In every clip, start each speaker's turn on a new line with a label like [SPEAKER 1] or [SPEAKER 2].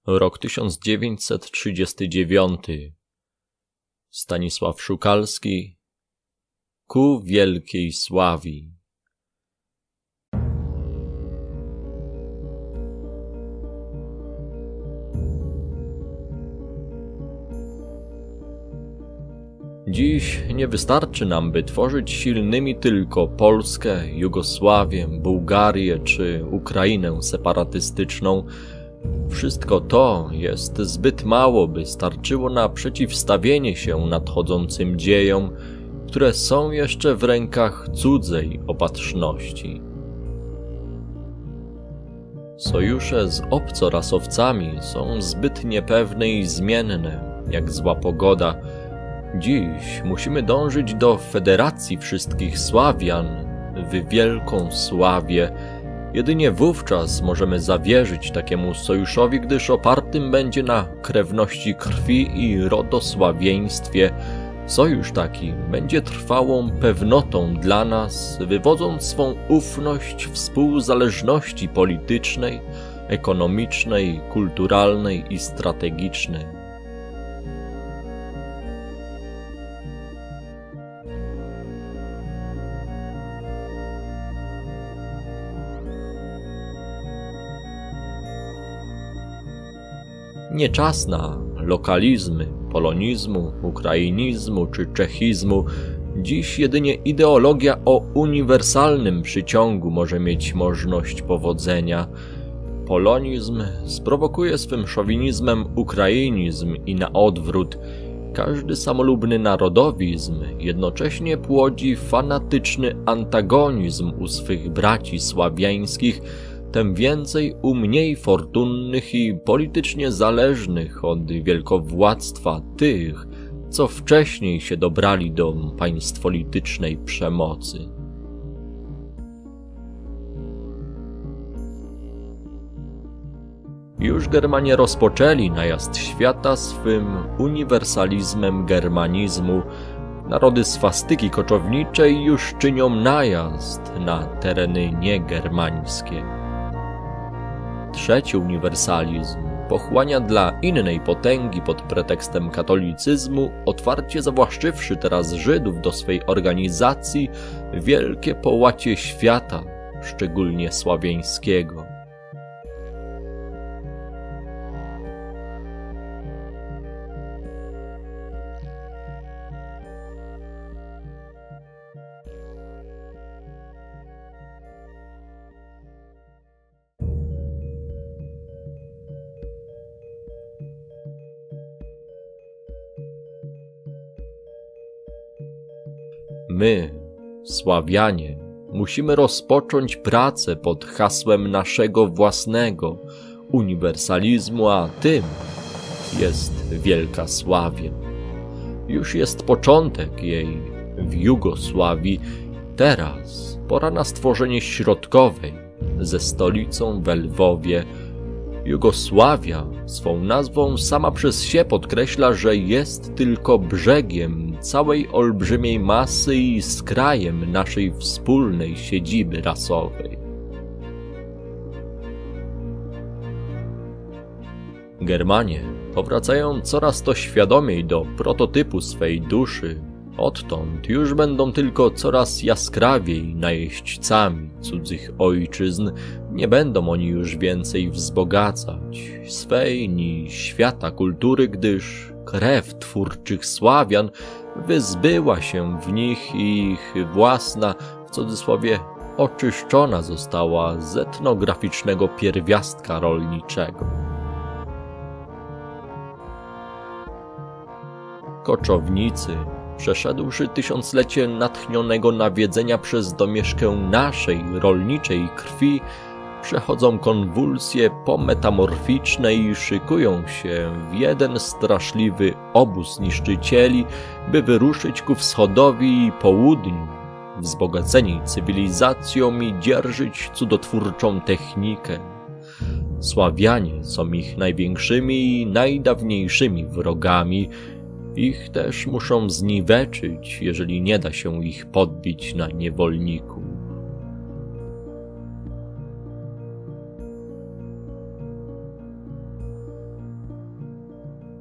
[SPEAKER 1] Rok 1939. Stanisław Szukalski. Ku wielkiej sławi. Dziś nie wystarczy nam, by tworzyć silnymi tylko Polskę, Jugosławię, Bułgarię czy Ukrainę separatystyczną. Wszystko to jest zbyt mało, by starczyło na przeciwstawienie się nadchodzącym dziejom, które są jeszcze w rękach cudzej opatrzności. Sojusze z obcorasowcami są zbyt niepewne i zmienne, jak zła pogoda. Dziś musimy dążyć do federacji wszystkich Sławian w wielką sławie. Jedynie wówczas możemy zawierzyć takiemu sojuszowi, gdyż opartym będzie na krewności krwi i rodosławieństwie. Sojusz taki będzie trwałą pewnotą dla nas, wywodząc swą ufność współzależności politycznej, ekonomicznej, kulturalnej i strategicznej. Nie czas na lokalizmy, polonizmu, ukrainizmu czy czechizmu. Dziś jedynie ideologia o uniwersalnym przyciągu może mieć możliwość powodzenia. Polonizm sprowokuje swym szowinizmem ukrainizm i na odwrót. Każdy samolubny narodowizm jednocześnie płodzi fanatyczny antagonizm u swych braci sławiańskich, tem więcej u mniej fortunnych i politycznie zależnych od wielkowładztwa tych, co wcześniej się dobrali do państwolitycznej przemocy. Już Germanie rozpoczęli najazd świata swym uniwersalizmem germanizmu. Narody swastyki koczowniczej już czynią najazd na tereny niegermańskie. Trzeci uniwersalizm pochłania dla innej potęgi pod pretekstem katolicyzmu, otwarcie zawłaszczywszy teraz Żydów do swej organizacji, wielkie połacie świata, szczególnie sławiańskiego. My, Sławianie, musimy rozpocząć pracę pod hasłem naszego własnego uniwersalizmu, a tym jest wielka Sławia. Już jest początek jej w Jugosławii, teraz pora na stworzenie środkowej ze stolicą w Lwowie. Jugosławia swą nazwą sama przez się podkreśla, że jest tylko brzegiem całej olbrzymiej masy i skrajem naszej wspólnej siedziby rasowej. Germanie powracają coraz to świadomiej do prototypu swej duszy. Odtąd już będą tylko coraz jaskrawiej najeźdźcami cudzych ojczyzn, nie będą oni już więcej wzbogacać swej ni świata kultury, gdyż krew twórczych Sławian wyzbyła się w nich i ich własna, w cudzysłowie, oczyszczona została z etnograficznego pierwiastka rolniczego. Koczownicy, przeszedłszy tysiąclecie natchnionego nawiedzenia przez domieszkę naszej rolniczej krwi, przechodzą konwulsje pometamorficzne i szykują się w jeden straszliwy obóz niszczycieli, by wyruszyć ku wschodowi i południu, wzbogaceni cywilizacją i dzierżyć cudotwórczą technikę. Sławianie są ich największymi i najdawniejszymi wrogami. Ich też muszą zniweczyć, jeżeli nie da się ich podbić na niewolniku.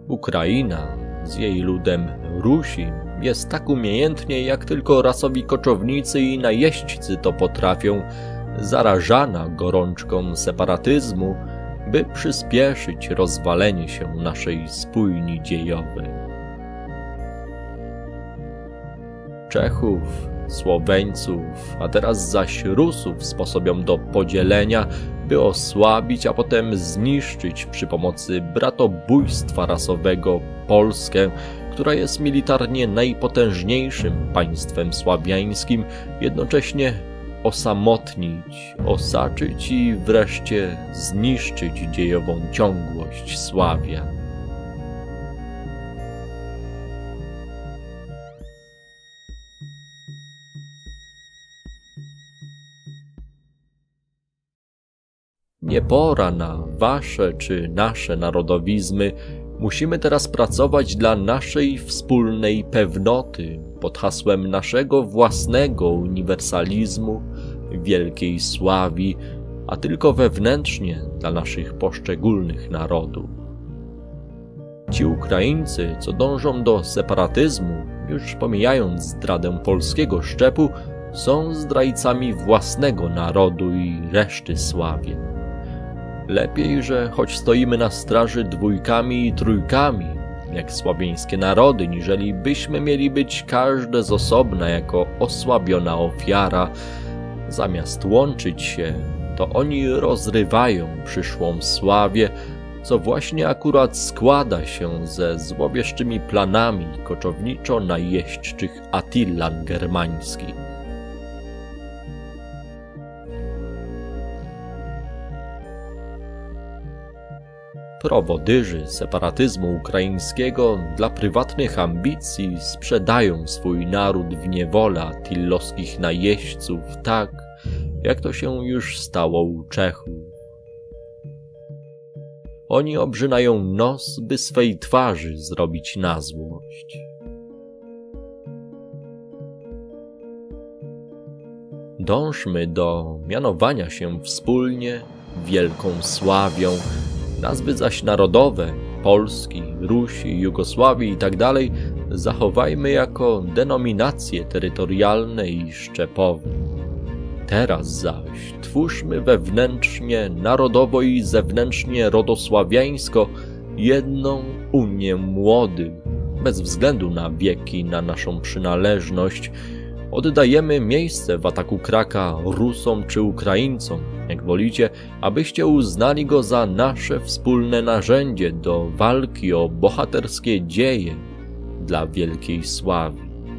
[SPEAKER 1] Ukraina z jej ludem Rusi jest tak umiejętnie, jak tylko rasowi koczownicy i najeźdźcy to potrafią, zarażana gorączką separatyzmu, by przyspieszyć rozwalenie się naszej spójni dziejowej. Czechów, Słoweńców, a teraz zaś Rusów sposobią do podzielenia, by osłabić, a potem zniszczyć przy pomocy bratobójstwa rasowego Polskę, która jest militarnie najpotężniejszym państwem sławiańskim, jednocześnie osamotnić, osaczyć i wreszcie zniszczyć dziejową ciągłość Sławian. Nie pora na wasze czy nasze narodowizmy. Musimy teraz pracować dla naszej wspólnej pewnoty pod hasłem naszego własnego uniwersalizmu, wielkiej sławi, a tylko wewnętrznie dla naszych poszczególnych narodów. Ci Ukraińcy, co dążą do separatyzmu, już pomijając zdradę polskiego szczepu, są zdrajcami własnego narodu i reszty Sławien. Lepiej, że choć stoimy na straży dwójkami i trójkami, jak sławieńskie narody, niżeli byśmy mieli być każde z osobna jako osłabiona ofiara. Zamiast łączyć się, to oni rozrywają przyszłą sławię, co właśnie akurat składa się ze złowieszczymi planami koczowniczo-najeźdźczych Attilan germańskich. Prowodyży separatyzmu ukraińskiego dla prywatnych ambicji sprzedają swój naród w niewolę attillowskich najeźdźców tak, jak to się już stało u Czechów. Oni obrzynają nos, by swej twarzy zrobić na złość. Dążmy do mianowania się wspólnie wielką Sławią, nazwy zaś narodowe, Polski, Rusi, Jugosławii itd. zachowajmy jako denominacje terytorialne i szczepowe. Teraz zaś twórzmy wewnętrznie, narodowo i zewnętrznie rodosławiańsko jedną Unię młodych, bez względu na wieki, na naszą przynależność. Oddajemy miejsce w ataku Kraka Rusom czy Ukraińcom, jak wolicie, abyście uznali go za nasze wspólne narzędzie do walki o bohaterskie dzieje dla wielkiej sławy.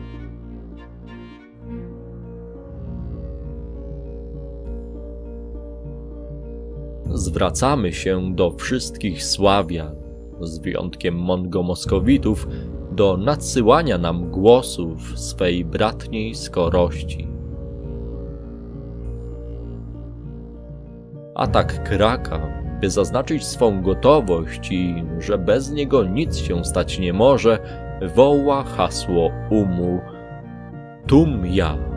[SPEAKER 1] Zwracamy się do wszystkich Sławian, z wyjątkiem Mongo-Moskowitów, do nadsyłania nam głosów swej bratniej skorości. Atak Kraka, by zaznaczyć swą gotowość i że bez niego nic się stać nie może, woła hasło UMU Tum Ja.